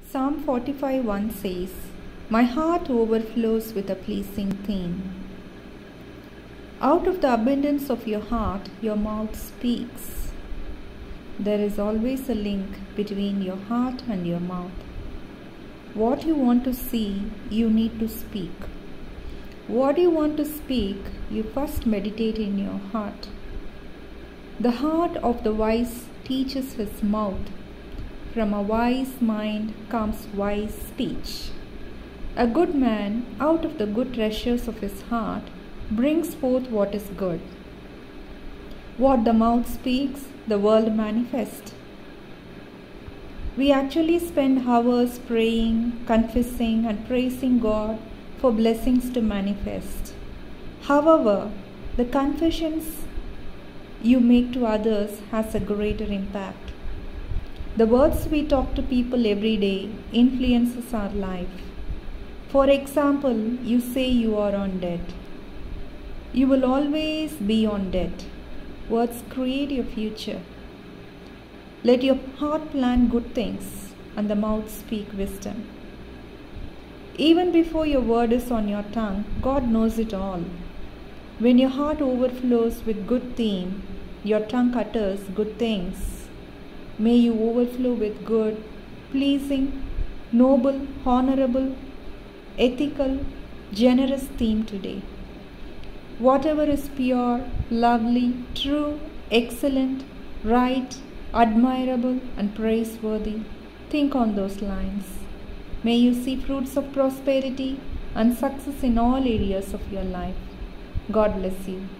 Psalm 45:1 says, "My heart overflows with a pleasing theme." Out of the abundance of your heart, your mouth speaks. There is always a link between your heart and your mouth. What you want to see, you need to speak. What you want to speak, you first meditate in your heart. The heart of the wise teaches his mouth. From a wise mind comes wise speech. A good man, out of the good treasures of his heart, brings forth what is good. What the mouth speaks, the world manifests. We actually spend hours praying, confessing, and praising God for blessings to manifest. However, the confessions you make to others has a greater impact. The words we talk to people every day influences our life. For example, you say you are on debt. You will always be on debt. Words create your future. Let your heart plan good things and the mouth speak wisdom. Even before your word is on your tongue, God knows it all. When your heart overflows with good theme, your tongue utters good things. May you overflow with good, pleasing, noble, honorable, ethical, generous theme today. Whatever is pure, lovely, true, excellent, right, admirable, and praiseworthy, think on those lines. May you see fruits of prosperity and success in all areas of your life. God bless you.